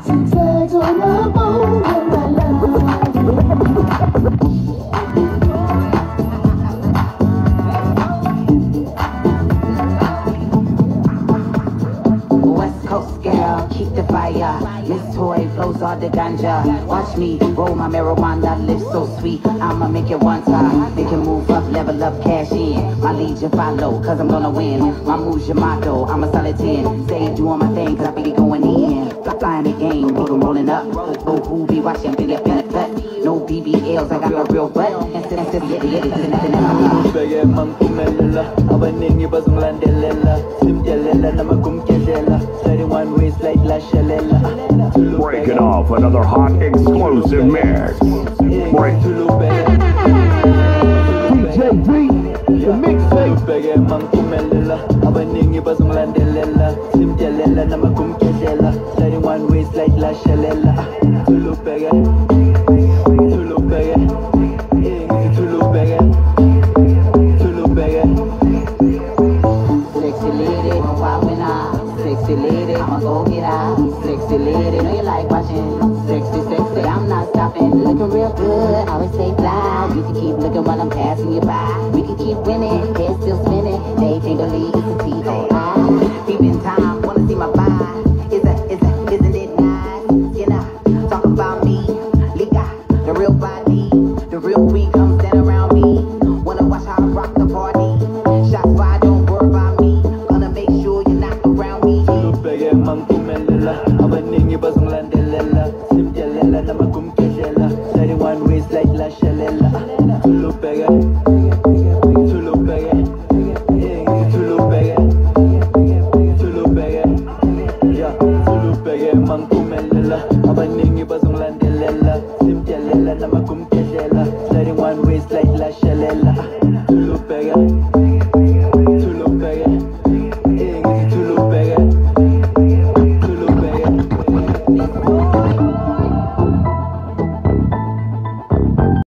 Miss Toy flows all the ganja. Watch me roll my marijuana, live so sweet. I'ma make it one time. They can move up, level up, cash in. My lead you follow, cause I'm gonna win. My move's your motto, I'm a solid 10. Stay doing my thing, cause I be going in. Flying the game, rolling up. Oh, who be watching, be a pet. No BBLs, I got a real butt. Breaking off another hot exclusive mix. DJ B, the mixtape. Sexy lady, popping out. Sexy lady, I'ma go get out. Sexy lady, know you like watching. Sexy, I'm not stopping. Looking real good, always stay fly. You can keep looking while I'm passing you by. We can keep winning, head still spinning. They can't believe it's a T.O.I. Deep in time, wanna see my vibe. Isn't it nice? You know, talk about me. Liga, the real body, the real weak, come stand around me. Wanna watch how I rock the party. Shots fired, don't worry about me. Gonna make sure you're not around me. Abaningi bazongilandelela simtyelela namakumkehlela 31